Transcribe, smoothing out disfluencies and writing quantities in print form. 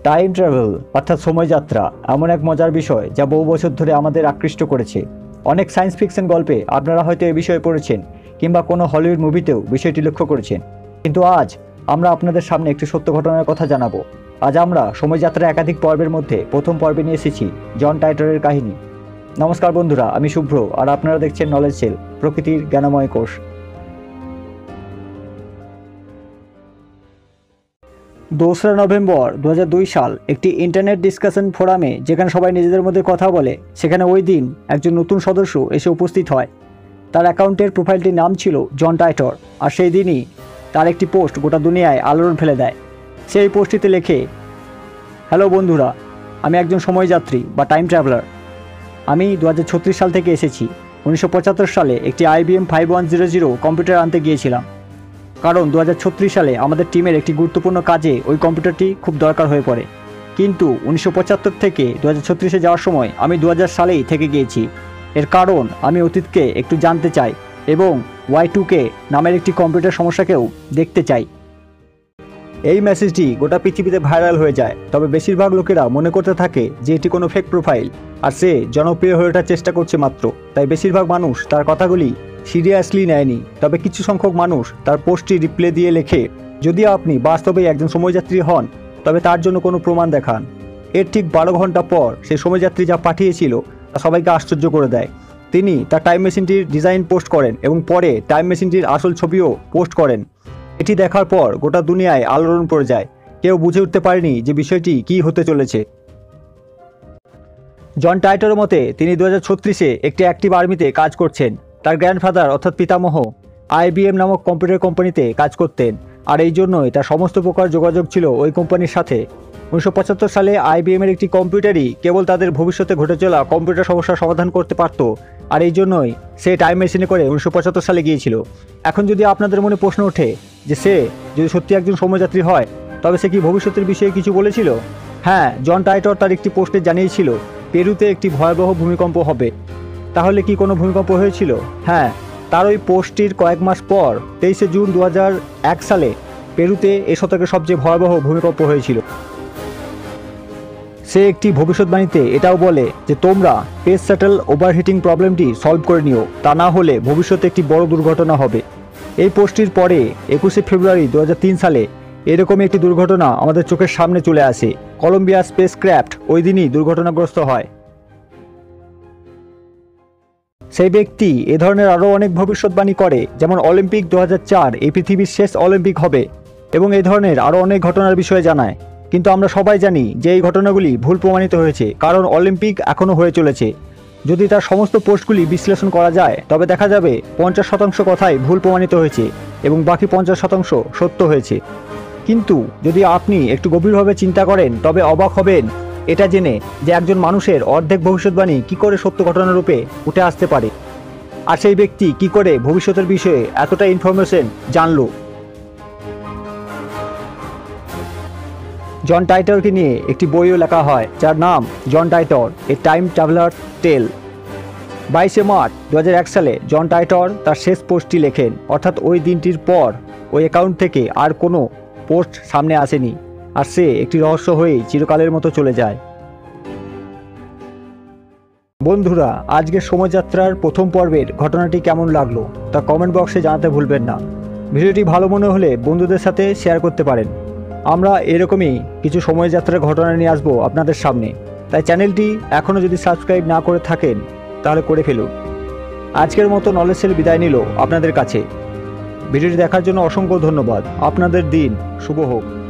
Time travel অর্থাৎ সময়যাত্রা এমন এক মজার বিষয় যা বহু বছর ধরে আমাদের আকৃষ্ট করেছে। অনেক সায়েন্স ফিকশন গল্পে আপনারা হয়তো এই বিষয়ে পড়েছেন কিংবা কোনো হলিউড মুভিতেও বিষয়টি লক্ষ্য করেছেন, কিন্তু আজ আমরা আপনাদের সামনে একটি সত্য ঘটনার কথা জানাবো। আজ আমরা সময়যাত্রার একাধিক পর্বের মধ্যে প্রথম পর্বে নিয়ে এসেছি জন টাইটরের কাহিনী। নমস্কার বন্ধুরা, আমি শুভ্র আর আপনারা দেখছেন নলেজ সেল, প্রকৃতির জ্ঞানময় কোষ। 2রা নভেম্বর 2002 সাল একটি ইন্টারনেট ডিসকাশন ফোরামে, যেখানে সবাই নিজেদের মধ্যে কথা বলে, সেখানে ওই দিন একজন নতুন সদস্য এসে উপস্থিত হয়। তার অ্যাকাউন্টের প্রোফাইলটির নাম ছিল জন টাইটর, আর সেই দিনই তার একটি পোস্ট গোটা দুনিয়ায় আলোড়ন ফেলে দেয়। সেই পোস্টটিতে লেখে, হ্যালো বন্ধুরা, আমি একজন সময়যাত্রী বা টাইম ট্রাভেলার। আমি 2036 সাল থেকে এসেছি। 1975 সালে একটি IBM 5100 কম্পিউটার আনতে গিয়েছিলাম, কারণ 2036 সালে আমাদের টিমের একটি গুরুত্বপূর্ণ কাজে ওই কম্পিউটারটি খুব দরকার হয়ে পড়ে। কিন্তু 1975 থেকে 2036-এ যাওয়ার সময় আমি 2000 সালেই থেকে গিয়েছি। এর কারণ আমি অতীতকে একটু জানতে চাই এবং Y2K নামের একটি কম্পিউটার সমস্যাকেও দেখতে চাই। এই মেসেজটি গোটা পৃথিবীতে ভাইরাল হয়ে যায়, তবে বেশিরভাগ লোকেরা মনে করতে থাকে যে এটি কোনো ফেক প্রোফাইল আর সে জনপ্রিয় হয়ে ওঠার চেষ্টা করছে মাত্র। তাই বেশিরভাগ মানুষ তার কথাগুলি সিরিয়াসলি নেয়নি। তবে কিছু সংখ্যক মানুষ তার পোস্টটি রিপ্লাই দিয়ে লেখে, যদি আপনি বাস্তবেই একজন সময়যাত্রী হন তবে তার জন্য কোনো প্রমাণ দেখান। এর ঠিক 12 ঘন্টা পর সেই সময়যাত্রী যা পাঠিয়েছিল তা সবাইকে আশ্চর্য করে দেয়। তিনি তার টাইম মেশিনটির ডিজাইন পোস্ট করেন এবং পরে টাইম মেশিনটির আসল ছবিও পোস্ট করেন। এটি দেখার পর গোটা দুনিয়ায় আলোড়ন পড়ে যায়। কেউ বুঝে উঠতে পারেনি যে বিষয়টি কী হতে চলেছে। জন টাইটরের মতে তিনি 2036-এ একটি অ্যাক্টিভ আর্মিতে কাজ করছেন। তার গ্র্যান্ডফাদার অর্থাৎ পিতামহ IBM নামক কম্পিউটার কোম্পানিতে কাজ করতেন, আর এই জন্যই তার সমস্ত প্রকার যোগাযোগ ছিল ওই কোম্পানির সাথে। 1975 সালে IBM-এর একটি কম্পিউটারই কেবল তাদের ভবিষ্যতে ঘটে চলা কম্পিউটার সমস্যার সমাধান করতে পারত, আর এই জন্যই সে টাইম মেশিনে করে 1975 সালে গিয়েছিল। এখন যদি আপনাদের মনে প্রশ্ন ওঠে যে সে যদি সত্যি একজন সময়যাত্রী হয় তবে সে কি ভবিষ্যতের বিষয়ে কিছু বলেছিল? হ্যাঁ, জন টাইটর তার একটি পোস্টে জানিয়েছিল পেরুতে একটি ভয়াবহ ভূমিকম্প হবে। তাহলে কি কোনো ভূমিকম্প হয়েছিল? হ্যাঁ, তার ওই পোস্টটির কয়েক মাস পর 23শে জুন 2001 সালে পেরুতে এ শতকের সবচেয়ে ভয়াবহ ভূমিকম্প হয়েছিল। সে একটি ভবিষ্যৎবাণীতে এটাও বলে যে তোমরা স্পেস শাটল ওভারহিটিং প্রবলেমটি সলভ করে নিও, তা না হলে ভবিষ্যতে একটি বড় দুর্ঘটনা হবে। এই পোস্টটির পরে 21শে ফেব্রুয়ারি 2003 সালে এরকমই একটি দুর্ঘটনা আমাদের চোখের সামনে চলে আসে। কলম্বিয়া স্পেস ক্রাফট ওই দিনই দুর্ঘটনাগ্রস্ত হয়। সেই ব্যক্তি এ ধরনের আরও অনেক ভবিষ্যৎবাণী করে, যেমন অলিম্পিক 2004 এই পৃথিবীর শেষ অলিম্পিক হবে, এবং এই ধরনের আরও অনেক ঘটনার বিষয়ে জানায়। কিন্তু আমরা সবাই জানি যে এই ঘটনাগুলি ভুল প্রমাণিত হয়েছে, কারণ অলিম্পিক এখনও হয়ে চলেছে। যদি তার সমস্ত পোস্টগুলি বিশ্লেষণ করা যায় তবে দেখা যাবে 50% কথাই ভুল প্রমাণিত হয়েছে এবং বাকি 50% সত্য হয়েছে। কিন্তু যদি আপনি একটু গভীরভাবে চিন্তা করেন তবে অবাক হবেন এটা জেনে যে একজন মানুষের অর্ধেক ভবিষ্যৎবাণী কী করে সত্য ঘটনারূপে উঠে আসতে পারে, আর সেই ব্যক্তি কী করে ভবিষ্যতের বিষয়ে এতটা ইনফরমেশন জানলো। জন টাইটরকে নিয়ে একটি বইও লেখা হয় যার নাম John Titor a time traveller tale. 22শে মার্চ 2001 সালে জন টাইটর তার শেষ পোস্টটি লেখেন, অর্থাৎ ওই দিনটির পর ওই অ্যাকাউন্ট থেকে আর কোনো পোস্ট সামনে আসেনি, আর সে একটি রহস্য হয়ে চিরকালের মতো চলে যায়। বন্ধুরা, আজকের সময়যাত্রার প্রথম পর্বের ঘটনাটি কেমন লাগলো তা কমেন্ট বক্সে জানাতে ভুলবেন না। ভিডিওটি ভালো মনে হলে বন্ধুদের সাথে শেয়ার করতে পারেন। আমরা এরকমই কিছু সময়যাত্রার ঘটনা নিয়ে আসবো আপনাদের সামনে, তাই চ্যানেলটি এখনও যদি সাবস্ক্রাইব না করে থাকেন তাহলে করে ফেলুন। আজকের মতো নলেজ সেল বিদায় নিল আপনাদের কাছে। ভিডিওটি দেখার জন্য অসংখ্য ধন্যবাদ। আপনাদের দিন শুভ হোক।